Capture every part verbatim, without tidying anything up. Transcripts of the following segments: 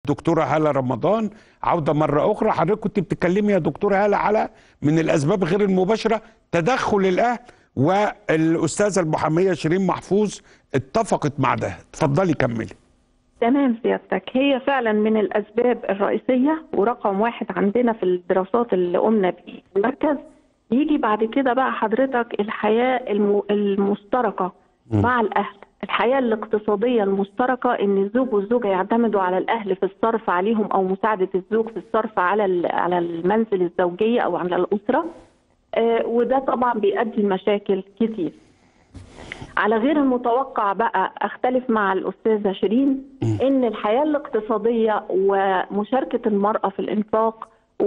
دكتورة هالة رمضان. عودة مرة أخرى، حضرتك كنت بتتكلمي يا دكتورة هالة على من الأسباب غير المباشرة تدخل الأهل، والأستاذة المحامية شيرين محفوظ اتفقت مع ده. اتفضلي كملي. تمام سيادتك، هي فعلا من الأسباب الرئيسية ورقم واحد عندنا في الدراسات اللي قمنا بيه في المركز. يجي بعد كده بقى حضرتك الحياة المشتركة مع الأهل، الحياة الاقتصادية المشتركة، إن الزوج والزوجة يعتمدوا على الأهل في الصرف عليهم أو مساعدة الزوج في الصرف على على المنزل الزوجية أو على الأسرة. آه وده طبعا بيؤدي لمشاكل كتير. على غير المتوقع بقى أختلف مع الأستاذة شيرين إن الحياة الاقتصادية ومشاركة المرأة في الإنفاق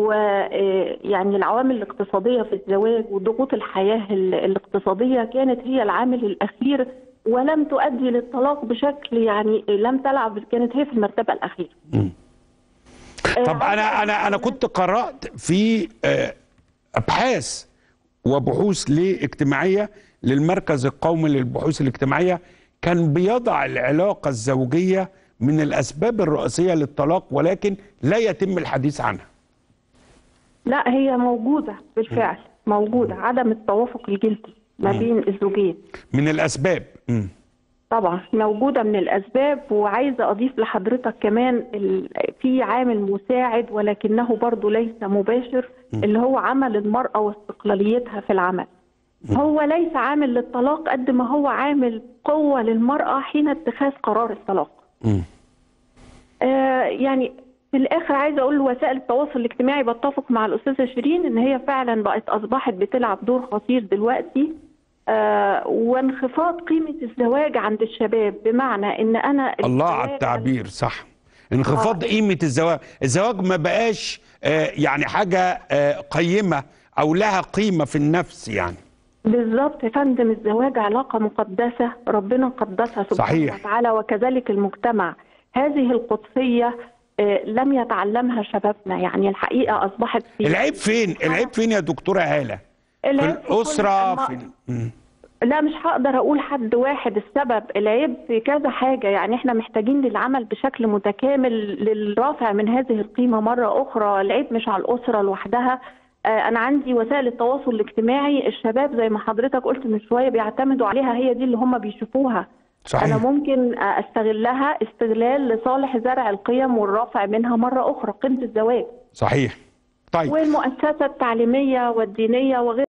ويعني العوامل الاقتصادية في الزواج وضغوط الحياة الاقتصادية كانت هي العامل الأخير، ولم تؤدي للطلاق بشكل يعني لم تلعب، كانت هي في المرتبة الأخيرة. طب أنا أنا أنا كنت قرأت في أبحاث وبحوث اجتماعية للمركز القومي للبحوث الاجتماعية، كان بيضع العلاقة الزوجية من الأسباب الرئيسية للطلاق، ولكن لا يتم الحديث عنها. لا، هي موجودة بالفعل، موجودة عدم التوافق الجنسي ما بين الزوجين من الأسباب. م. طبعا موجودة من الأسباب. وعايزة أضيف لحضرتك كمان في عامل مساعد ولكنه برضو ليس مباشر، م. اللي هو عمل المرأة واستقلاليتها في العمل. م. هو ليس عامل للطلاق قد ما هو عامل قوة للمرأة حين اتخاذ قرار الطلاق. م. آه يعني في الاخر عايزه اقول وسائل التواصل الاجتماعي بتفق مع الاستاذه شيرين ان هي فعلا بقت اصبحت بتلعب دور خطير دلوقتي. آه وانخفاض قيمه الزواج عند الشباب، بمعنى ان انا الله على التعبير، صح. انخفاض آه. قيمه الزواج، الزواج ما بقاش آه يعني حاجه آه قيمه او لها قيمه في النفس يعني. بالظبط يا فندم، الزواج علاقه مقدسه ربنا قدسها سبحانه وتعالى، وكذلك المجتمع. هذه القدسيه لم يتعلمها شبابنا، يعني الحقيقه اصبحت في العيب فين؟ العيب فين يا دكتوره هاله؟ في الاسره في ال... لا، مش هقدر اقول حد واحد السبب، العيب في كذا حاجه. يعني احنا محتاجين للعمل بشكل متكامل للرفع من هذه القيمه مره اخرى. العيب مش على الاسره لوحدها. انا عندي وسائل التواصل الاجتماعي، الشباب زي ما حضرتك قلت من شويه بيعتمدوا عليها، هي دي اللي هم بيشوفوها. صحيح. أنا ممكن أستغلها استغلال لصالح زرع القيم والرفع منها مرة أخرى، قيمة الزواج. صحيح. طيب. والمؤسسة التعليمية والدينية وغيرها.